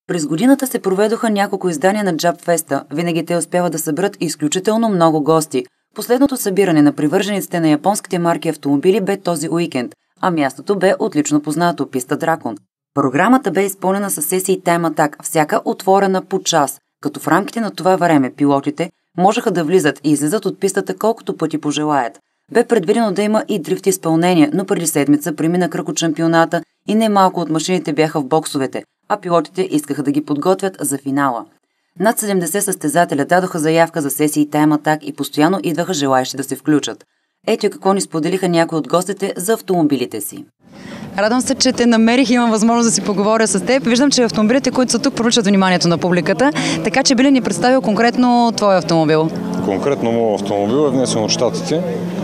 През годината се проведоха няколко издания на Джап Феста. Винаги те успяват да съберат изключително много гости. Последното събиране на привържениците на японските марки автомобили бе този уикенд, а мястото бе отлично познато – писта Дракон. Програмата бе изпълнена с сесии Time Attack, всяка отворена по час, като в рамките на това време пилотите можеха да влизат и излизат от пистата колкото пъти пожелаят. Бе предвидено да има и дрифт изпълнение, но преди седмица премина кръг от шампионата и немалко от машините бяха в боксовете, а пилотите искаха да ги подготвят за финала. Над 70 състезателя дадоха заявка за сесии Time Attack и постоянно идваха желаещи да се включат. Ето какво ни споделиха някои от гостите за автомобилите си. Радвам се, че те намерих и имам възможност да си поговоря с теб. Виждам, че автомобилите, които са тук, привличат вниманието на публиката. Така че би ли ни представил конкретно твой автомобил? Конкретно моят автомобил е внесен от Щатите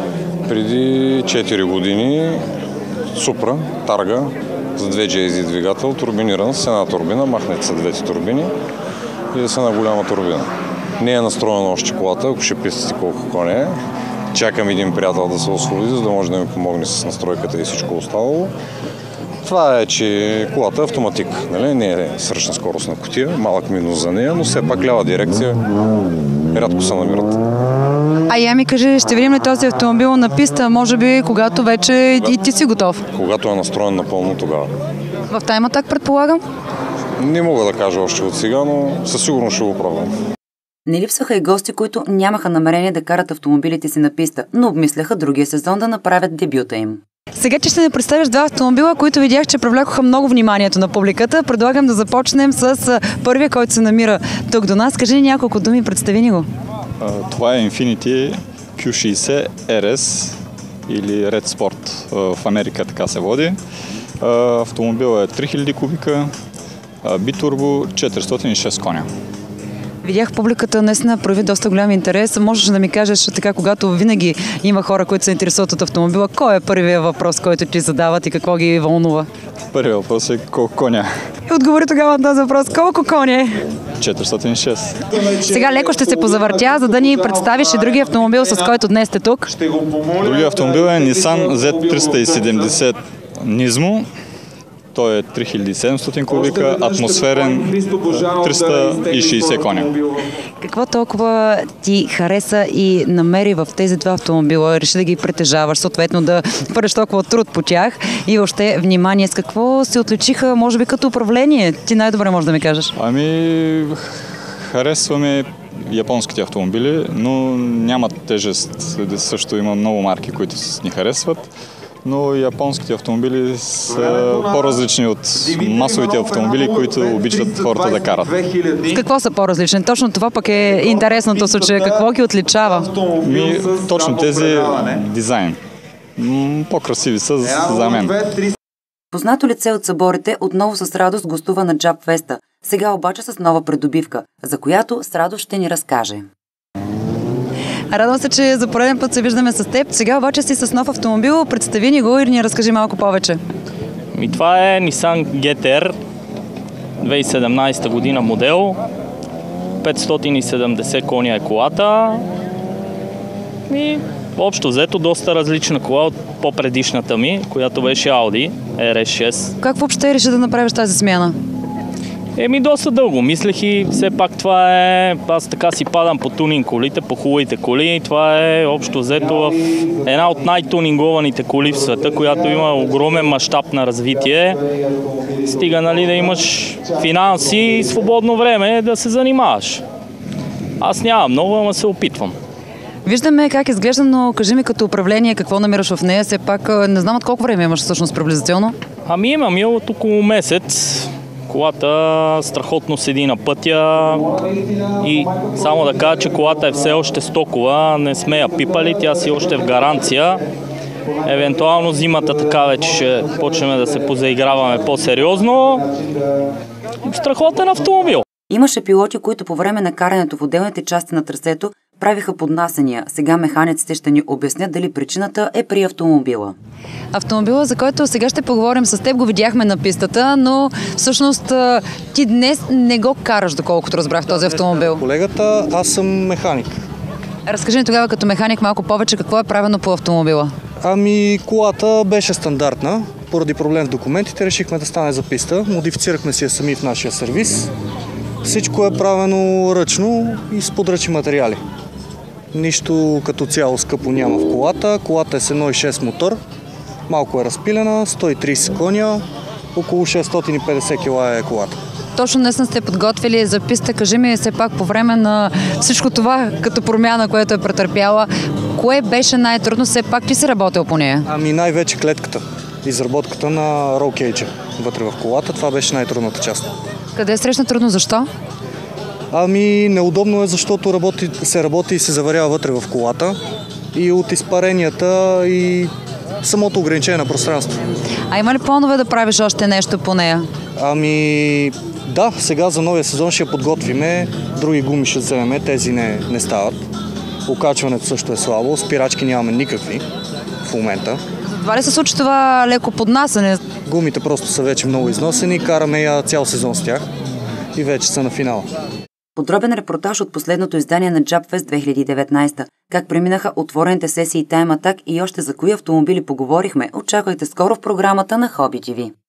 преди 4 години. Супра, Тарга, с 2 JZ двигател, турбиниран с една турбина, махнете са двете турбини и с една голяма турбина. Не е настроена още колата, ако ще писате колко коня е. Чакам един приятел да се освободи, за да може да ми помогне с настройката и всичко останало. Това е, че колата е автоматик, нали? Не е сръчна скоростна кутия, малък минус за нея, но все пак лява дирекция рядко се намират. А я ми кажи, ще видим ли този автомобил на писта, може би, когато вече и ти си готов? Когато е настроен напълно, тогава. В Time Attack, предполагам? Не мога да кажа още от сега, но със сигурност ще го пробвам. Не липсваха и гости, които нямаха намерение да карат автомобилите си на писта, но обмисляха другия сезон да направят дебюта им. Сега, че ще ни представиш два автомобила, които видях, че привлекоха много вниманието на публиката. Предлагам да започнем с първия, който се намира тук до нас. Кажи ни няколко думи, представи ни го. Това е Infiniti Q60 RS или Red Sport. В Америка така се води. Автомобилът е 3000 кубика, битурбо, 406 коня. Видях публиката наистина прояви доста голям интерес. Можеш да ми кажеш така, когато винаги има хора, които се интересуват от автомобила, кой е първият въпрос, който ти задават и какво ги вълнува? Първият въпрос е колко коня. И отговори тогава на този въпрос. Колко коня е? 406. Сега леко ще се позавъртя, за да ни представиш и другия автомобил, с който днес сте тук. Другия автомобил е Nissan Z370 Nismo. Той е 3700 кубика, атмосферен, 360 коня. Какво толкова ти хареса и намери в тези два автомобила? Реши да ги притежаваш, съответно да първиш толкова труд по тях и още внимание. С какво се отличиха, може би, като управление? Ти най-добре можеш да ми кажеш. Ами, харесваме японските автомобили, но нямат тежест. Също има много марки, които ни харесват. Но японските автомобили са по-различни от масовите автомобили, които обичат хората да карат. С какво са по-различни? Точно това пък е интересното случай. Какво ги отличава? Точно тези дизайн. По-красиви са за мен. Познато лице от съборите отново с радост гостува на Джап Феста. Сега обаче с нова придобивка, за която с радост ще ни разкаже. Радвам се, че за пореден път се виждаме с теб. Сега обаче си с нов автомобил. Представи ни го и ни разкажи малко повече. Това е Nissan GT-R 2017 година модел. 570 коня е колата. И общо взето доста различна кола от по-предишната ми, която беше Audi RS6. Как въобще реши да направиш тази смяна? Доста дълго мислех и все пак това е... Аз така си падам по тунинг колите, по хубавите коли. Това е общо взето в една от най-тунингованите коли в света, която има огромен мащаб на развитие. Стига, нали, да имаш финанси и свободно време да се занимаваш. Аз нямам много, ама се опитвам. Виждаме как изглежда, но кажи ми като управление, какво намираш в нея. Все пак не знам от колко време имаш всъщност приблизително. Имам я от около месец. Колата страхотно седи на пътя и само да кажа, че колата е все още стокова, не сме я пипали, тя си още в гаранция. Евентуално зимата така вече ще почнем да се позаиграваме по-сериозно. Страхотен автомобил. Имаше пилоти, които по време на карането в отделните части на трасето правиха поднасяния. Сега механиците ще ни обяснят дали причината е при автомобила. Автомобила, за който сега ще поговорим с теб, го видяхме на пистата, но всъщност ти днес не го караш, доколкото разбрах този автомобил. Колегата, аз съм механик. Разкажи ни тогава като механик малко повече какво е правено по автомобила. Колата беше стандартна. поради проблем с документите решихме да стане за писта. Модифицирахме си я сами в нашия сервис. Всичко е правено ръчно и с подръчни материали. Нищо като цяло скъпо няма в колата. Колата е с 1.6 мотор. Малко е разпилена, 130 коня, около 650 кг е колата. Точно днес сте подготвили за писта. Кажи ми все пак по време на всичко това, като промяна, което е претърпяла, кое беше най-трудно? Все пак ти си работил по нея? Ами най-вече клетката. Изработката на ролкейджа вътре в колата. Това беше най-трудната част. Къде е срещна трудно? Защо? Ами неудобно е, защото се работи и се заварява вътре в колата. И от изпаренията и самото ограничение на пространство. А има ли планове да правиш още нещо по нея? Ами да, сега за новия сезон ще я подготвиме. Други гуми ще вземем, тези не стават. Окачването също е слабо, спирачки нямаме никакви в момента. Затова ли се случи това леко поднасяне? Гумите просто са вече много износени, караме я цял сезон с тях и вече са на финала. Подробен репортаж от последното издание на JAPFest 2019. Как преминаха отворените сесии Time Attack и още за кои автомобили поговорихме, очаквайте скоро в програмата на Hobby TV.